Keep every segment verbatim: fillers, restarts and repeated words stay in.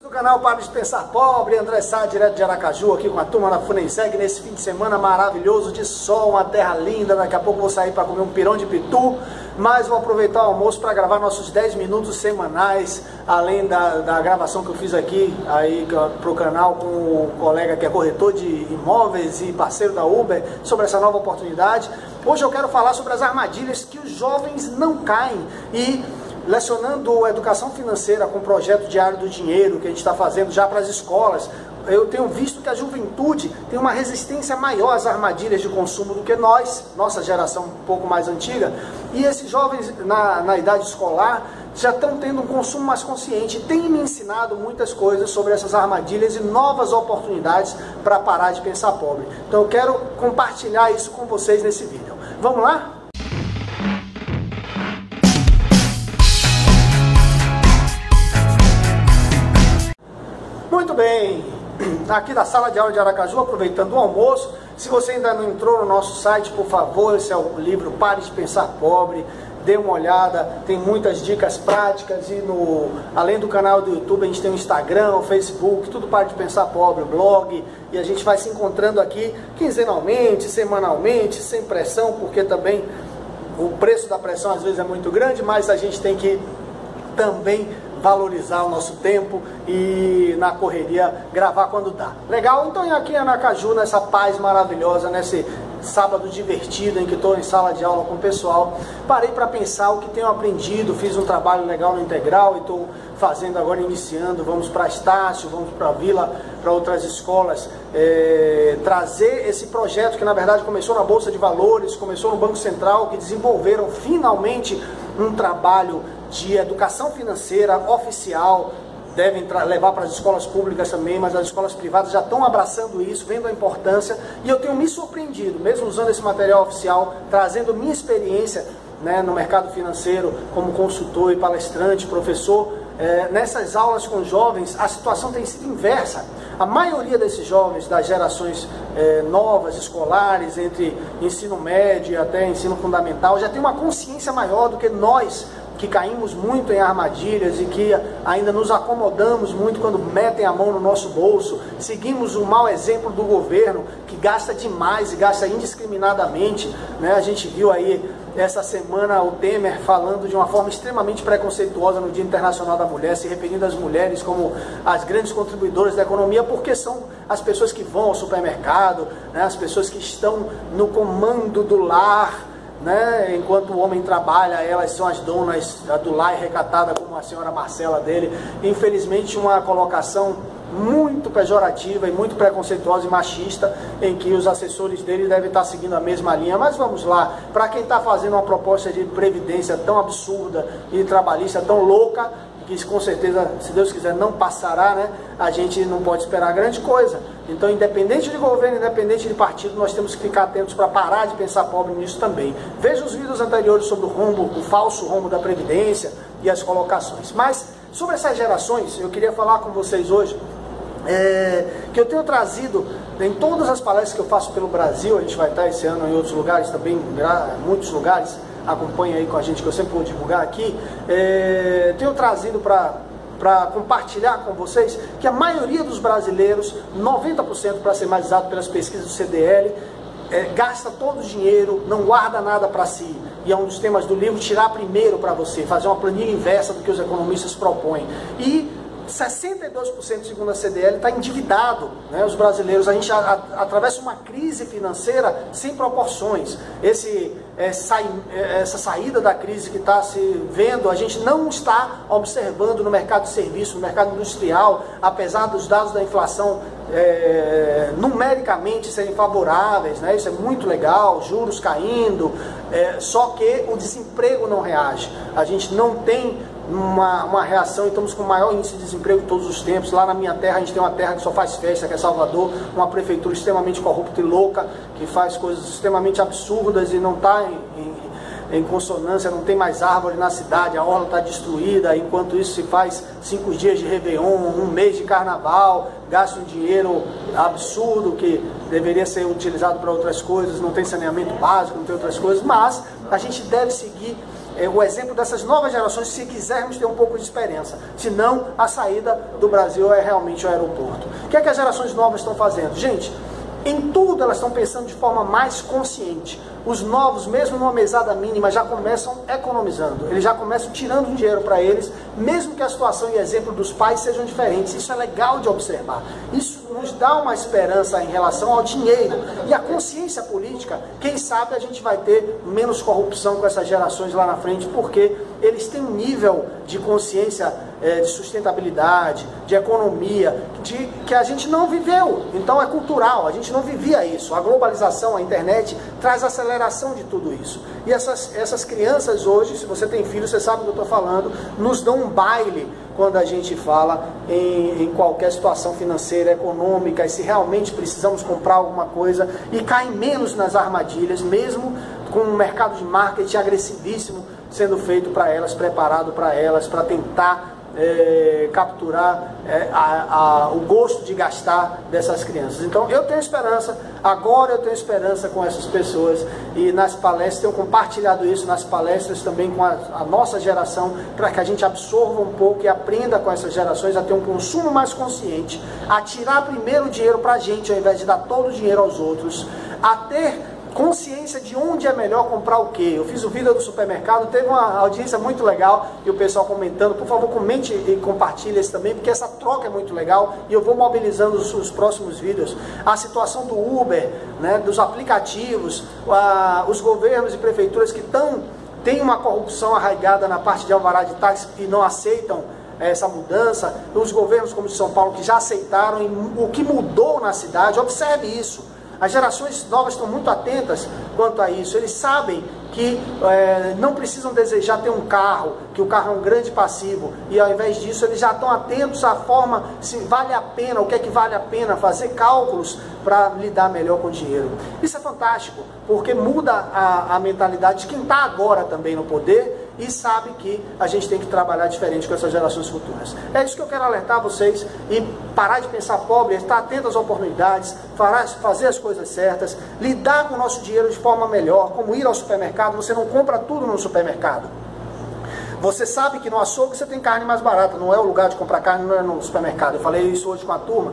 do canal Pare de Pensar Pobre, André Sá, direto de Aracaju, aqui com a turma da Funenseg, nesse fim de semana maravilhoso de sol, uma terra linda. Daqui a pouco vou sair para comer um pirão de pitu, mas vou aproveitar o almoço para gravar nossos dez minutos semanais, além da, da gravação que eu fiz aqui aí para o canal com o colega que é corretor de imóveis e parceiro da Uber, sobre essa nova oportunidade. Hoje eu quero falar sobre as armadilhas que os jovens não caem e lecionando educação financeira com o projeto Diário do Dinheiro que a gente está fazendo já para as escolas. Eu tenho visto que a juventude tem uma resistência maior às armadilhas de consumo do que nós, nossa geração um pouco mais antiga, e esses jovens na, na idade escolar já estão tendo um consumo mais consciente. Tem me ensinado muitas coisas sobre essas armadilhas e novas oportunidades para parar de pensar pobre. Então eu quero compartilhar isso com vocês nesse vídeo. Vamos lá? Muito bem, aqui da sala de aula de Aracaju, aproveitando o almoço. Se você ainda não entrou no nosso site, por favor, esse é o livro Pare de Pensar Pobre, dê uma olhada, tem muitas dicas práticas. E no, além do canal do YouTube, a gente tem o Instagram, o Facebook, tudo Pare de Pensar Pobre, o blog, e a gente vai se encontrando aqui quinzenalmente, semanalmente, sem pressão, porque também o preço da pressão às vezes é muito grande, mas a gente tem que também valorizar o nosso tempo e na correria gravar quando dá. Legal? Então aqui em Aracaju, nessa paz maravilhosa, nesse sábado divertido em que estou em sala de aula com o pessoal, parei para pensar o que tenho aprendido. Fiz um trabalho legal no Integral e estou fazendo agora, iniciando, vamos para Estácio, vamos para a Vila, para outras escolas, é, trazer esse projeto que na verdade começou na Bolsa de Valores, começou no Banco Central, que desenvolveram finalmente um trabalho de educação financeira oficial. Devem levar para as escolas públicas também, mas as escolas privadas já estão abraçando isso, vendo a importância, e eu tenho me surpreendido, mesmo usando esse material oficial, trazendo minha experiência, né, no mercado financeiro, como consultor e palestrante, professor, é, nessas aulas com jovens, a situação tem sido inversa. A maioria desses jovens, das gerações é, novas, escolares, entre ensino médio e até ensino fundamental, já tem uma consciência maior do que nós, que caímos muito em armadilhas e que ainda nos acomodamos muito quando metem a mão no nosso bolso. Seguimos o mau exemplo do governo, que gasta demais e gasta indiscriminadamente, né? A gente viu aí essa semana o Temer falando de uma forma extremamente preconceituosa no Dia Internacional da Mulher, se referindo às mulheres como as grandes contribuidoras da economia, porque são as pessoas que vão ao supermercado, né? As pessoas que estão no comando do lar, né? Enquanto o homem trabalha, elas são as donas do lar, recatada como a senhora Marcela dele. Infelizmente, uma colocação muito pejorativa e muito preconceituosa e machista, em que os assessores dele devem estar seguindo a mesma linha. Mas vamos lá, para quem está fazendo uma proposta de previdência tão absurda e trabalhista tão louca, que com certeza, se Deus quiser, não passará, né? A gente não pode esperar grande coisa. Então, independente de governo, independente de partido, nós temos que ficar atentos para parar de pensar pobre nisso também. Veja os vídeos anteriores sobre o rombo, o falso rombo da Previdência e as colocações. Mas, sobre essas gerações, eu queria falar com vocês hoje, é, que eu tenho trazido em todas as palestras que eu faço pelo Brasil. A gente vai estar esse ano em outros lugares também, em muitos lugares. Acompanha aí com a gente, que eu sempre vou divulgar aqui. É, tenho trazido para para compartilhar com vocês que a maioria dos brasileiros, noventa por cento para ser mais exato pelas pesquisas do C D L, é, gasta todo o dinheiro, não guarda nada para si. E é um dos temas do livro, tirar primeiro para você, fazer uma planilha inversa do que os economistas propõem. E sessenta e dois por cento, segundo a C D L, está endividado, né? Os brasileiros, a gente a, a, atravessa uma crise financeira sem proporções. Esse, é, sai, é, essa saída da crise que está se vendo, a gente não está observando no mercado de serviço, no mercado industrial, apesar dos dados da inflação é, numericamente serem favoráveis, né? Isso é muito legal, juros caindo, é, só que o desemprego não reage. A gente não tem Uma, uma reação, e estamos com o maior índice de desemprego de todos os tempos. Lá na minha terra, a gente tem uma terra que só faz festa, que é Salvador, uma prefeitura extremamente corrupta e louca, que faz coisas extremamente absurdas e não está em, em, em consonância, não tem mais árvore na cidade, a orla está destruída. Enquanto isso se faz cinco dias de Réveillon, um mês de Carnaval, gasta um dinheiro absurdo que deveria ser utilizado para outras coisas, não tem saneamento básico, não tem outras coisas, mas a gente deve seguir é, o exemplo dessas novas gerações, se quisermos ter um pouco de esperança. Senão, a saída do Brasil é realmente o aeroporto. O que é que as gerações novas estão fazendo? Gente, em tudo elas estão pensando de forma mais consciente. Os novos, mesmo numa mesada mínima, já começam economizando. Eles já começam tirando dinheiro para eles, mesmo que a situação e exemplo dos pais sejam diferentes. Isso é legal de observar. Isso nos dá uma esperança em relação ao dinheiro. E a consciência política, quem sabe a gente vai ter menos corrupção com essas gerações lá na frente, porque eles têm um nível de consciência, é, de sustentabilidade, de economia, de, que a gente não viveu. Então é cultural, a gente não vivia isso. A globalização, a internet, traz aceleração de tudo isso. E essas, essas crianças hoje, se você tem filhos, você sabe do que eu estou falando, nos dão um baile quando a gente fala em, em qualquer situação financeira, econômica, e se realmente precisamos comprar alguma coisa, e caem menos nas armadilhas, mesmo com um mercado de marketing agressivíssimo sendo feito para elas, preparado para elas, para tentar é, capturar é, a, a, o gosto de gastar dessas crianças. Então eu tenho esperança, agora eu tenho esperança com essas pessoas, e nas palestras, tenho compartilhado isso nas palestras também com a, a nossa geração, para que a gente absorva um pouco e aprenda com essas gerações a ter um consumo mais consciente, a tirar primeiro o dinheiro para a gente, ao invés de dar todo o dinheiro aos outros, a ter consciência de onde é melhor comprar o que. Eu fiz o vídeo do supermercado, teve uma audiência muito legal, e o pessoal comentando. Por favor, comente e compartilhe esse também, porque essa troca é muito legal, e eu vou mobilizando os, os próximos vídeos. A situação do Uber, né, dos aplicativos, a, os governos e prefeituras que tão, têm uma corrupção arraigada na parte de alvará de táxi e não aceitam essa mudança, os governos como o de São Paulo que já aceitaram, e o que mudou na cidade. Observe isso. As gerações novas estão muito atentas quanto a isso. Eles sabem que é, não precisam desejar ter um carro, que o carro é um grande passivo, e ao invés disso eles já estão atentos à forma, se vale a pena, o que é que vale a pena, fazer cálculos para lidar melhor com o dinheiro. Isso é fantástico, porque muda a, a mentalidade de quem está agora também no poder, e sabe que a gente tem que trabalhar diferente com essas gerações futuras. É isso que eu quero alertar vocês, e parar de pensar pobre, estar atento às oportunidades, fazer as coisas certas, lidar com o nosso dinheiro de forma melhor, como ir ao supermercado. Você não compra tudo no supermercado. Você sabe que no açougue você tem carne mais barata, não é o lugar de comprar carne, não é no supermercado. Eu falei isso hoje com a turma.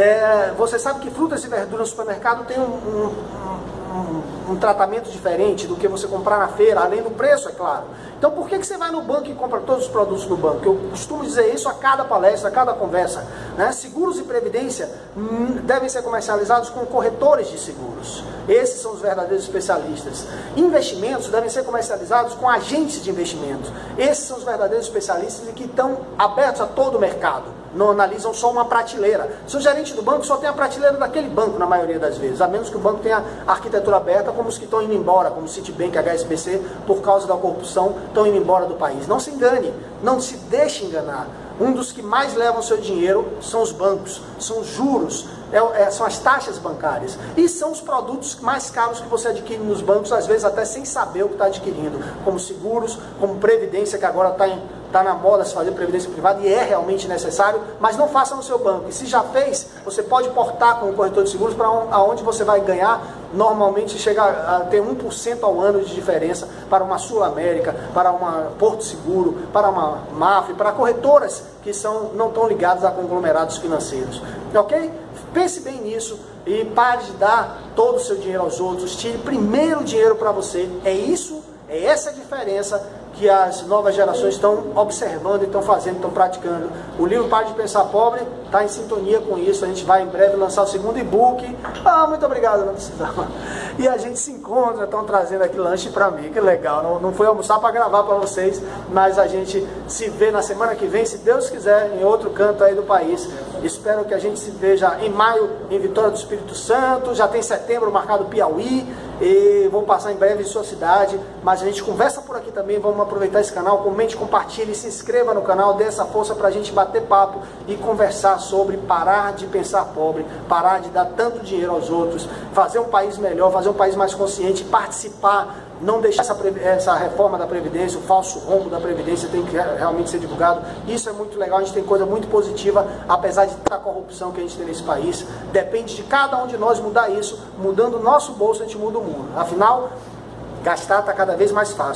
É, você sabe que frutas e verduras no supermercado tem um, um, um, um tratamento diferente do que você comprar na feira, além do preço, é claro. Então por que, que você vai no banco e compra todos os produtos no banco? Eu costumo dizer isso a cada palestra, a cada conversa. Né? Seguros e previdência hum, devem ser comercializados com corretores de seguros. Esses são os verdadeiros especialistas. Investimentos devem ser comercializados com agentes de investimento. Esses são os verdadeiros especialistas e que estão abertos a todo o mercado. Não analisam só uma prateleira. Se o gerente do banco só tem a prateleira daquele banco na maioria das vezes, a menos que o banco tenha arquitetura aberta, como os que estão indo embora, como o Citibank, H S B C, por causa da corrupção, estão indo embora do país. Não se engane, não se deixe enganar. Um dos que mais levam seu dinheiro são os bancos, são os juros, é, é, são as taxas bancárias. E são os produtos mais caros que você adquire nos bancos, às vezes até sem saber o que está adquirindo, como seguros, como previdência, que agora está tá na moda se fazer previdência privada, e é realmente necessário, mas não faça no seu banco. E se já fez, você pode portar com o corretor de seguros para onde você vai ganhar. Normalmente chega a ter um por cento ao ano de diferença para uma Sul América, para uma Porto Seguro, para uma Mafre, para corretoras que são, não estão ligadas a conglomerados financeiros. Ok? Pense bem nisso e pare de dar todo o seu dinheiro aos outros. Tire primeiro o dinheiro para você. É isso, é essa a diferença que as novas gerações estão observando, estão fazendo, estão praticando. O livro Pare de Pensar Pobre está em sintonia com isso. A gente vai em breve lançar o segundo e-book. Ah, muito obrigado, não precisava. E a gente se encontra, estão trazendo aqui lanche para mim, que legal. Não, não fui almoçar para gravar para vocês, mas a gente se vê na semana que vem, se Deus quiser, em outro canto aí do país. Espero que a gente se veja em maio em Vitória do Espírito Santo. Já tem setembro marcado Piauí, e vou passar em breve em sua cidade. Mas a gente conversa por aqui também. Vamos aproveitar esse canal, comente, compartilhe, se inscreva no canal, dê essa força para a gente bater papo e conversar sobre parar de pensar pobre, parar de dar tanto dinheiro aos outros, fazer um país melhor, fazer um país mais consciente, participar, não deixar essa, essa reforma da Previdência, o falso rombo da Previdência tem que realmente ser divulgado. Isso é muito legal, a gente tem coisa muito positiva, apesar de tanta corrupção que a gente tem nesse país. Depende de cada um de nós mudar isso. Mudando o nosso bolso, a gente muda o mundo. Afinal, gastar está cada vez mais fácil.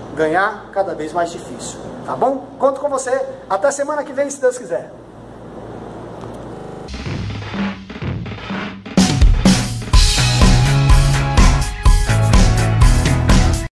ganhar cada vez mais difícil, tá bom? Conto com você, até semana que vem, se Deus quiser.